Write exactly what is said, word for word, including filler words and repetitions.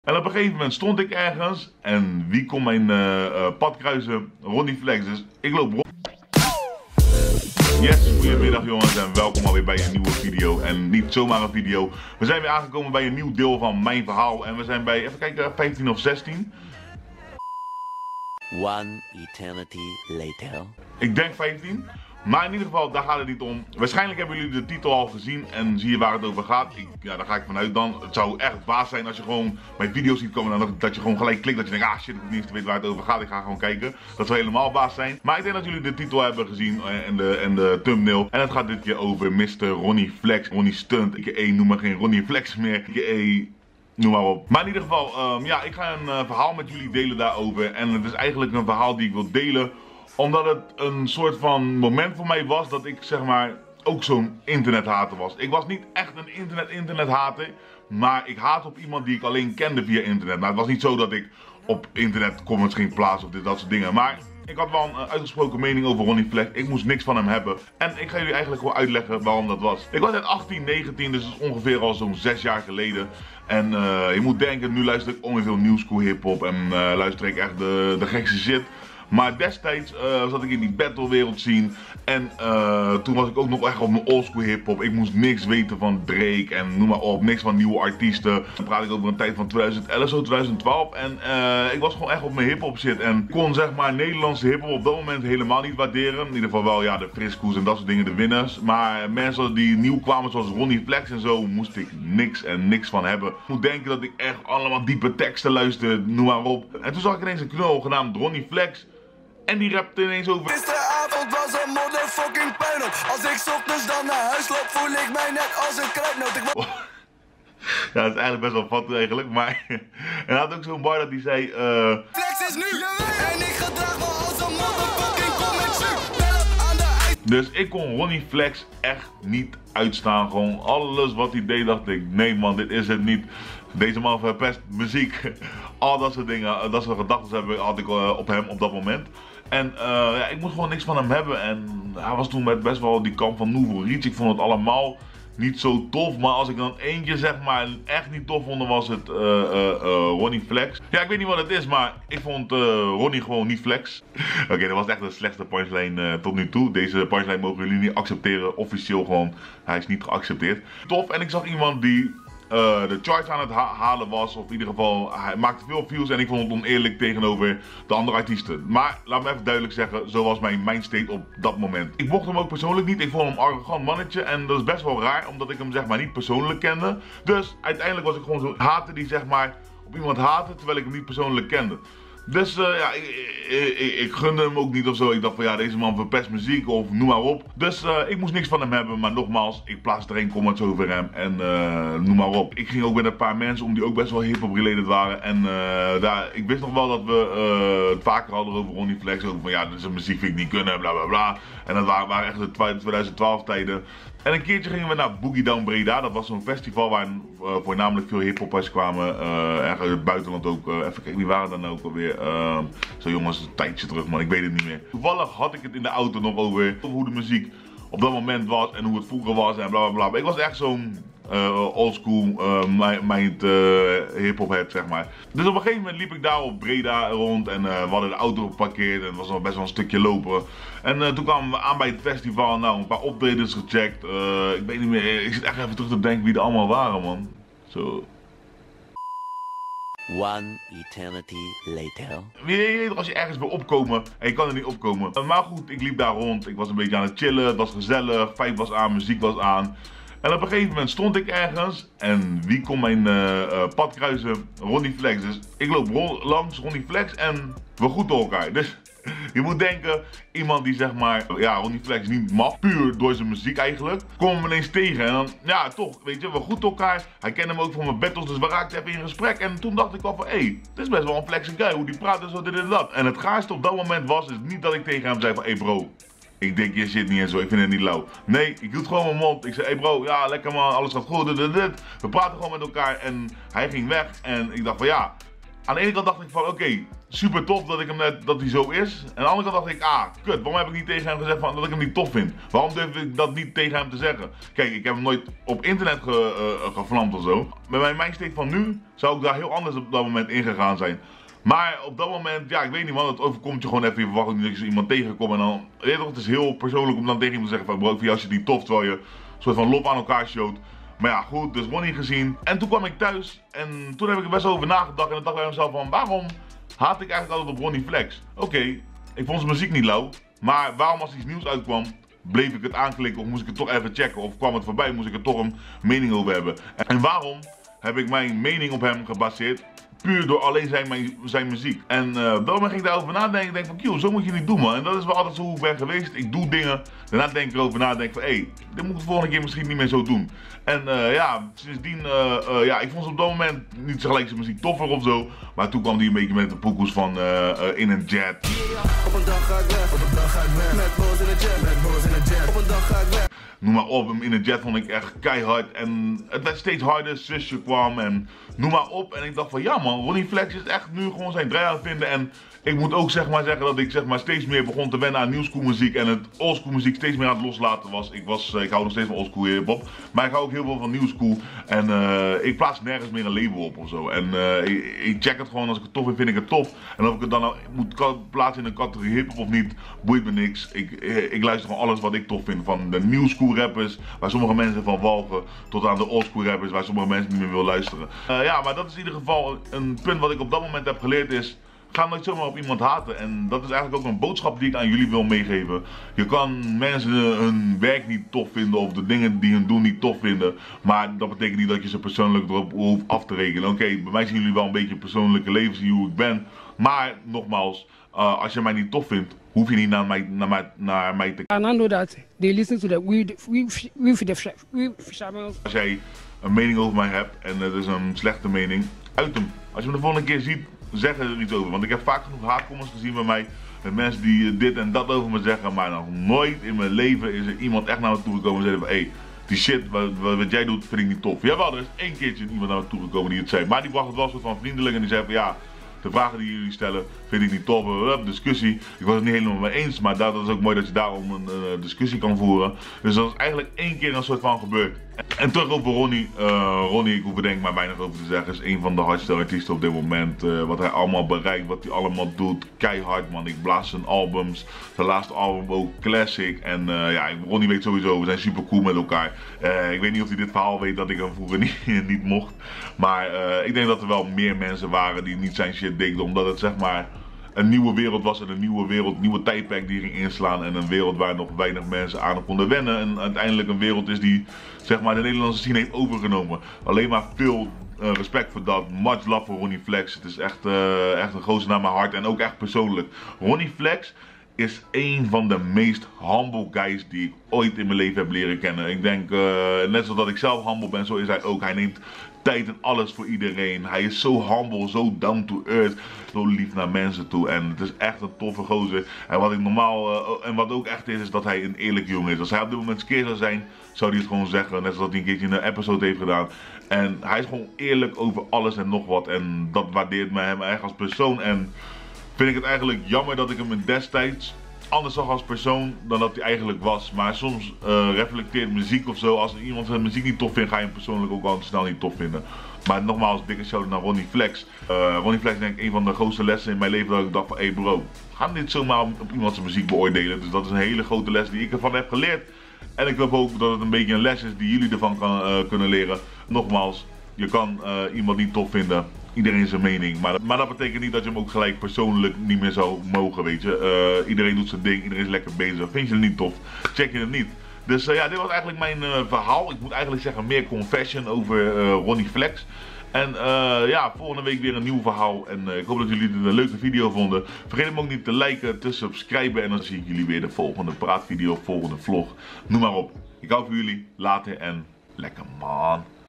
En op een gegeven moment stond ik ergens en wie kon mijn uh, uh, pad kruisen? Ronnie Flex. Dus ik loop rond. Yes, goedemiddag jongens en welkom alweer bij een nieuwe video. En niet zomaar een video. We zijn weer aangekomen bij een nieuw deel van mijn verhaal. En we zijn bij, even kijken, vijftien of zestien. One eternity later. Ik denk vijftien. Maar in ieder geval, daar gaat het niet om. Waarschijnlijk hebben jullie de titel al gezien en zie je waar het over gaat. Ik, ja, daar ga ik vanuit dan. Het zou echt baas zijn als je gewoon mijn video's ziet komen en dat je gewoon gelijk klikt. Dat je denkt, ah shit, ik hoef niet eens te weten waar het over gaat. Ik ga gewoon kijken. Dat zou helemaal baas zijn. Maar ik denk dat jullie de titel hebben gezien en de, en de thumbnail. En het gaat dit keer over mister Ronnie Flex. Ronnie Stunt. Ik e, noem maar geen Ronnie Flex meer. Ik e, noem maar op. Maar in ieder geval, um, ja, ik ga een uh, verhaal met jullie delen daarover. En het is eigenlijk een verhaal die ik wil delen. Omdat het een soort van moment voor mij was dat ik zeg maar ook zo'n internethater was. Ik was niet echt een internet-internethater, maar ik haatte op iemand die ik alleen kende via internet. Maar het was niet zo dat ik op internet comments ging plaatsen of dit, dat soort dingen. Maar ik had wel een uitgesproken mening over Ronnie Flex. Ik moest niks van hem hebben. En ik ga jullie eigenlijk wel uitleggen waarom dat was. Ik was net achttien, negentien, dus dat is ongeveer al zo'n zes jaar geleden. En uh, je moet denken, nu luister ik ongeveer new school hip-hop en uh, luister ik echt de, de gekste shit. Maar destijds uh, zat ik in die battlewereld zien en uh, toen was ik ook nog echt op mijn oldschool hiphop. Ik moest niks weten van Drake en noem maar op, niks van nieuwe artiesten. Dan praat ik over een tijd van twintig elf, zo twintig twaalf en uh, ik was gewoon echt op mijn hiphop shit. En kon zeg maar Nederlandse hiphop op dat moment helemaal niet waarderen. In ieder geval wel ja, de Friskoes en dat soort dingen, de winners. Maar mensen die nieuw kwamen zoals Ronnie Flex en zo, moest ik niks en niks van hebben. Ik moet denken dat ik echt allemaal diepe teksten luisterde, noem maar op. En toen zag ik ineens een knul genaamd Ronnie Flex. En die rapte ineens over. Gisteravond was een motherfucking puinhoop. Als ik 's ochtends dan naar huis loop, voel ik mij net als een kruidnoot. Ik... Oh. Ja, dat is eigenlijk best wel fat eigenlijk, maar... En hij had ook zo'n bar dat hij zei... Uh... Flex is nu, en ik gedraag me als een motherfucking commentje. Bel aan de ijs. Dus ik kon Ronnie Flex echt niet uitstaan. Gewoon alles wat hij deed, dacht ik, nee man, dit is het niet. Deze man verpest muziek. Al dat soort dingen, dat soort gedachten hebben, had ik uh, op hem op dat moment. En uh, ja, ik moest gewoon niks van hem hebben. En hij was toen met best wel die kamp van Nouveau Riche. Ik vond het allemaal niet zo tof. Maar als ik dan eentje zeg maar echt niet tof vond, was het uh, uh, uh, Ronnie Flex. Ja, ik weet niet wat het is, maar ik vond uh, Ronnie gewoon niet flex. Oké, okay, dat was echt de slechtste punchline uh, tot nu toe. Deze punchline mogen jullie niet accepteren. Officieel gewoon, hij is niet geaccepteerd. Tof, en ik zag iemand die... Uh, de charts aan het ha halen was, of in ieder geval, hij maakte veel views en ik vond het oneerlijk tegenover de andere artiesten. Maar laat me even duidelijk zeggen, zo was mijn mindstate op dat moment. Ik mocht hem ook persoonlijk niet, ik vond hem een arrogant mannetje en dat is best wel raar, omdat ik hem zeg maar niet persoonlijk kende. Dus uiteindelijk was ik gewoon zo'n hater die zeg maar op iemand haatte, terwijl ik hem niet persoonlijk kende. Dus uh, ja, ik, ik, ik, ik gunde hem ook niet of zo. Ik dacht van ja, deze man verpest muziek of noem maar op. Dus uh, ik moest niks van hem hebben. Maar nogmaals, ik plaatste er een comments over hem en uh, noem maar op. Ik ging ook met een paar mensen om die ook best wel hip-hop related waren. En uh, daar, ik wist nog wel dat we uh, het vaker hadden over Ronnie Flex. Over van ja, dus zijn muziek vind ik niet kunnen, bla bla bla. En dat waren, waren echt de twintig twaalf tijden. En een keertje gingen we naar Boogie Down Breda. Dat was zo'n festival waar uh, voornamelijk veel hiphoppers kwamen. Uh, erg uit het buitenland ook. Uh, even kijken, wie waren dan ook alweer? Uh, zo jongens, een tijdje terug man, ik weet het niet meer. Toevallig had ik het in de auto nog over, over hoe de muziek op dat moment was en hoe het vroeger was en bla bla bla. Maar ik was echt zo'n uh, oldschool uh, mind uh, hip-hop head zeg maar. Dus op een gegeven moment liep ik daar op Breda rond en uh, we hadden de auto geparkeerd en het was nog best wel een stukje lopen. En uh, toen kwamen we aan bij het festival, nou een paar optredens gecheckt. Uh, ik weet niet meer, ik zit echt even terug te denken wie er allemaal waren man. Zo. One eternity later. Je weet als je ergens wil opkomen en je kan er niet opkomen. Maar goed, ik liep daar rond, ik was een beetje aan het chillen, het was gezellig, vibe was aan, muziek was aan. En op een gegeven moment stond ik ergens en wie kon mijn uh, uh, pad kruisen? Ronnie Flex. Dus ik loop ro langs Ronnie Flex en we groeten elkaar. Dus je moet denken, iemand die zeg maar, ja, Ronnie Flex niet mag, puur door zijn muziek eigenlijk, komen we ineens tegen. En dan, ja, toch, weet je, we groeten elkaar. Hij kende me ook van mijn battles, dus we raakten even in gesprek. En toen dacht ik al van, hé, hey, dit is best wel een flexing guy, hoe die praat en zo, dit en dat. En het gaarste op dat moment was, is niet dat ik tegen hem zei van, hé hey bro, ik denk je shit niet en zo, ik vind het niet lauw. Nee, ik hield gewoon mijn mond. Ik zei, hé hey bro, ja, lekker man, alles gaat goed, dit, dit, dit. We praten gewoon met elkaar en hij ging weg. En ik dacht van, ja, aan de ene kant dacht ik van oké, okay, super tof dat ik hem net, dat hij zo is. En aan de andere kant dacht ik, ah kut, waarom heb ik niet tegen hem gezegd van, dat ik hem niet tof vind? Waarom durf ik dat niet tegen hem te zeggen? Kijk, ik heb hem nooit op internet ge, uh, gevlamd of zo. Met mijn mindset van nu zou ik daar heel anders op dat moment ingegaan zijn. Maar op dat moment, ja, ik weet niet man, het overkomt je gewoon even. Je verwacht ook niet dat je iemand tegenkomt en dan, weet je toch, het is heel persoonlijk om dan tegen iemand te zeggen van bro, ik vind als je die tof, terwijl je een soort van lop aan elkaar showt. Maar ja, goed, dus Ronnie gezien. En toen kwam ik thuis en toen heb ik er best over nagedacht en dan dacht ik bij mezelf van, waarom haat ik eigenlijk altijd op Ronnie Flex? Oké, okay, ik vond zijn muziek niet lauw, maar waarom als iets nieuws uitkwam, bleef ik het aanklikken of moest ik het toch even checken of kwam het voorbij, moest ik er toch een mening over hebben. En waarom heb ik mijn mening op hem gebaseerd? Puur door alleen zijn, zijn muziek. En uh, op dat moment ging ik daarover nadenken. Ik denk van, kiel, zo moet je niet doen man. En dat is wel altijd zo hoe ik ben geweest. Ik doe dingen. Daarna denk ik erover na. Denk van, hé, hey, dit moet ik de volgende keer misschien niet meer zo doen. En uh, ja, sindsdien, uh, uh, ja, ik vond ze op dat moment niet zo gelijk zijn muziek toffer of zo. Maar toen kwam die een beetje met de poekoes van uh, uh, In een Jet. Op een dag ga ik weg, op een dag ga ik weg. Met boos in een jet, met boos in een jet. Op een dag ga ik weg. Noem maar op, hem In een Jet vond ik echt keihard. En het werd steeds harder, Zusje kwam en noem maar op. En ik dacht van ja man, Ronnie Flex is echt nu gewoon zijn draai aan het vinden. En ik moet ook zeg maar zeggen dat ik zeg maar steeds meer begon te wennen aan nieuwschool muziek. En het oldschool muziek steeds meer aan het loslaten was. Ik, was, ik hou nog steeds van oldschool hip-hop. Maar ik hou ook heel veel van nieuwschool. En uh, ik plaats nergens meer een label op of zo. En uh, ik, ik check het gewoon, als ik het tof vind, vind ik het tof. En of ik het dan nou moet plaatsen in een categorie hip-hop of niet, boeit me niks. Ik, ik luister gewoon alles wat ik tof vind. Van de nieuwschool rappers, waar sommige mensen van walgen, tot aan de oldschool rappers, waar sommige mensen niet meer willen luisteren. Uh, ja, maar dat is in ieder geval een punt wat ik op dat moment heb geleerd is, ga nooit zomaar op iemand haten. En dat is eigenlijk ook een boodschap die ik aan jullie wil meegeven. Je kan mensen hun werk niet tof vinden of de dingen die hun doen niet tof vinden. Maar dat betekent niet dat je ze persoonlijk erop hoeft af te rekenen. Oké, okay, bij mij zien jullie wel een beetje persoonlijke leven, zien hoe ik ben. Maar nogmaals, uh, als je mij niet tof vindt, hoef je niet naar mij, naar mij, naar mij te kijken. I know that they listen to the we we we the we fishermen. Als jij een mening over mij hebt en het is een slechte mening, uit hem. Als je me de volgende keer ziet, zeg er iets over. Want ik heb vaak genoeg haatcomments gezien bij mij. Met mensen die dit en dat over me zeggen. Maar nog nooit in mijn leven is er iemand echt naar me toe gekomen en zei van hé, hey, die shit wat, wat jij doet vind ik niet tof. Jawel, er is één keertje iemand naar me toe gekomen die het zei. Maar die bracht het wel soort van vriendelijk en die zei van ja, de vragen die jullie stellen vind ik niet tof. We hebben discussie. Ik was het niet helemaal mee eens. Maar dat is ook mooi dat je daarom een uh, discussie kan voeren. Dus dat is eigenlijk één keer een soort van gebeurd. En terug over Ronnie. Uh, Ronnie, ik hoef er denk ik maar weinig over te zeggen, is een van de hardste artiesten op dit moment. Uh, wat hij allemaal bereikt, wat hij allemaal doet. Keihard man, ik blaas zijn albums. Zijn laatste album ook classic. En uh, ja, Ronnie weet sowieso, we zijn super cool met elkaar. Uh, ik weet niet of hij dit verhaal weet dat ik hem vroeger niet, niet mocht. Maar uh, ik denk dat er wel meer mensen waren die niet zijn shit deden, omdat het zeg maar een nieuwe wereld was en een nieuwe wereld, een nieuwe tijdperk die ging inslaan en een wereld waar nog weinig mensen aan konden wennen en uiteindelijk een wereld is die zeg maar de Nederlandse scene heeft overgenomen. Alleen maar veel uh, respect voor dat, much love voor Ronnie Flex. Het is echt, uh, echt een gozer naar mijn hart en ook echt persoonlijk. Ronnie Flex is een van de meest humble guys die ik ooit in mijn leven heb leren kennen. Ik denk, uh, net zoals dat ik zelf humble ben, zo is hij ook. Hij neemt tijd en alles voor iedereen. Hij is zo humble, zo down to earth, zo lief naar mensen toe. En het is echt een toffe gozer. En wat ik normaal, uh, en wat ook echt is, is dat hij een eerlijk jongen is. Als hij op dit moment skeer zou zijn, zou hij het gewoon zeggen. Net zoals hij een keertje in een episode heeft gedaan. En hij is gewoon eerlijk over alles en nog wat. En dat waardeert mij hem echt als persoon. En vind ik het eigenlijk jammer dat ik hem in destijds anders zag als persoon dan dat hij eigenlijk was. Maar soms uh, reflecteert muziek of zo. Als iemand zijn muziek niet tof vindt, ga je hem persoonlijk ook al snel niet tof vinden. Maar nogmaals, dikke shout naar Ronnie Flex. Uh, Ronnie Flex denk ik een van de grootste lessen in mijn leven dat ik dacht van hé hey bro, ga niet zomaar op iemand zijn muziek beoordelen. Dus dat is een hele grote les die ik ervan heb geleerd. En ik hoop ook dat het een beetje een les is die jullie ervan kan, uh, kunnen leren. Nogmaals, je kan uh, iemand niet tof vinden. Iedereen zijn mening, maar, maar dat betekent niet dat je hem ook gelijk persoonlijk niet meer zou mogen, weet je. Uh, iedereen doet zijn ding, iedereen is lekker bezig. Vind je het niet tof, check je het niet. Dus uh, ja, dit was eigenlijk mijn uh, verhaal. Ik moet eigenlijk zeggen meer confession over uh, Ronnie Flex. En uh, ja, volgende week weer een nieuw verhaal. En uh, ik hoop dat jullie het een leuke video vonden. Vergeet hem ook niet te liken, te subscriben. En dan zie ik jullie weer de volgende praatvideo, volgende vlog. Noem maar op. Ik hou van jullie. Later en lekker man.